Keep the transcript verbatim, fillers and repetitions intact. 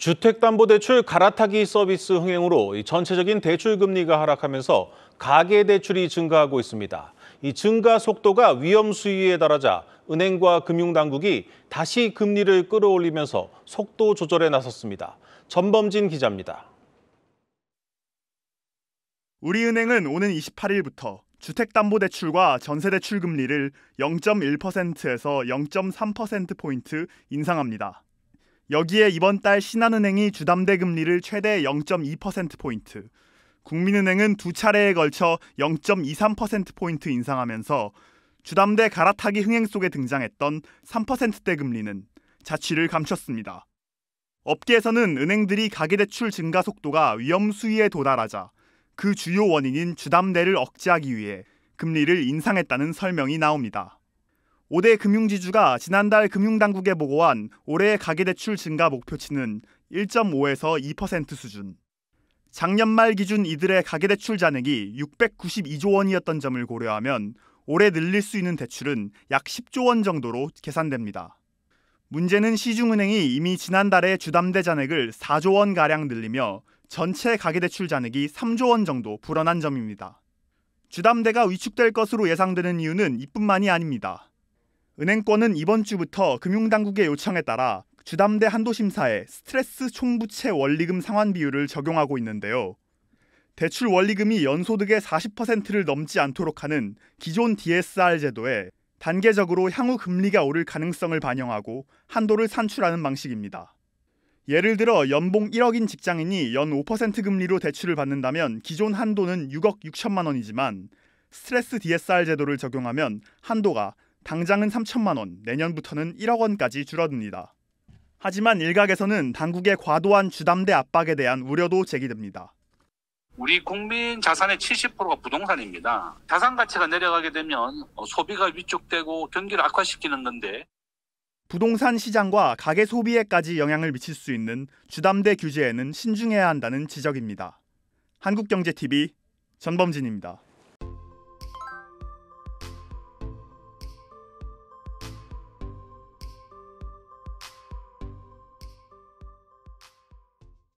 주택담보대출 갈아타기 서비스 흥행으로 전체적인 대출 금리가 하락하면서 가계대출이 증가하고 있습니다. 이 증가 속도가 위험 수위에 달하자 은행과 금융당국이 다시 금리를 끌어올리면서 속도 조절에 나섰습니다. 전범진 기자입니다. 우리은행은 오는 이십팔 일부터 주택담보대출과 전세대출 금리를 영 점 일 퍼센트에서 영 점 삼 퍼센트포인트 인상합니다. 여기에 이번 달 신한은행이 주담대 금리를 최대 영 점 이 퍼센트포인트, 국민은행은 두 차례에 걸쳐 영 점 이삼 퍼센트포인트 인상하면서 주담대 갈아타기 흥행 속에 등장했던 삼 퍼센트대 금리는 자취를 감췄습니다. 업계에서는 은행들이 가계대출 증가 속도가 위험 수위에 도달하자 그 주요 원인인 주담대를 억제하기 위해 금리를 인상했다는 설명이 나옵니다. 오 대 금융지주가 지난달 금융당국에 보고한 올해의 가계대출 증가 목표치는 일 점 오에서 이 퍼센트 수준. 작년 말 기준 이들의 가계대출 잔액이 육백구십이조 원이었던 점을 고려하면 올해 늘릴 수 있는 대출은 약 십조 원 정도로 계산됩니다. 문제는 시중은행이 이미 지난달에 주담대 잔액을 사조 원가량 늘리며 전체 가계대출 잔액이 삼조 원 정도 불어난 점입니다. 주담대가 위축될 것으로 예상되는 이유는 이뿐만이 아닙니다. 은행권은 이번 주부터 금융당국의 요청에 따라 주담대 한도심사에 스트레스 총부채 원리금 상환 비율을 적용하고 있는데요. 대출 원리금이 연소득의 사십 퍼센트를 넘지 않도록 하는 기존 디에스알 제도에 단계적으로 향후 금리가 오를 가능성을 반영하고 한도를 산출하는 방식입니다. 예를 들어 연봉 일억인 직장인이 연 오 퍼센트 금리로 대출을 받는다면 기존 한도는 육억 육천만 원이지만 스트레스 디에스알 제도를 적용하면 한도가 당장은 삼천만 원, 내년부터는 일억 원까지 줄어듭니다. 하지만 일각에서는 당국의 과도한 주담대 압박에 대한 우려도 제기됩니다. 우리 국민 자산의 칠십 퍼센트가 부동산입니다. 자산 가치가 내려가게 되면 소비가 위축되고 경기를 악화시키는 건데 부동산 시장과 가계 소비에까지 영향을 미칠 수 있는 주담대 규제에는 신중해야 한다는 지적입니다. 한국경제티비 전범진입니다.